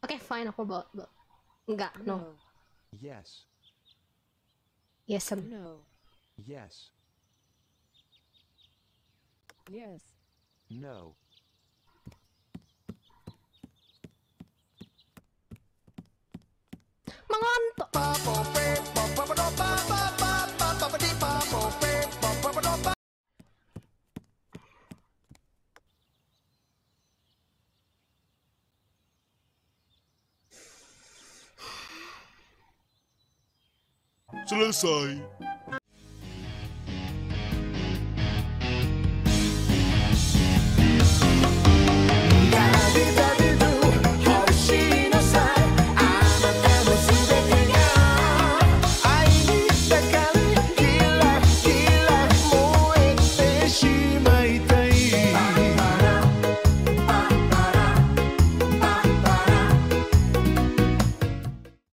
Oke, fine, aku bawa. Enggak, no. Yes. Yes, No. Yes. Yes. No. Mengontok. Selesai.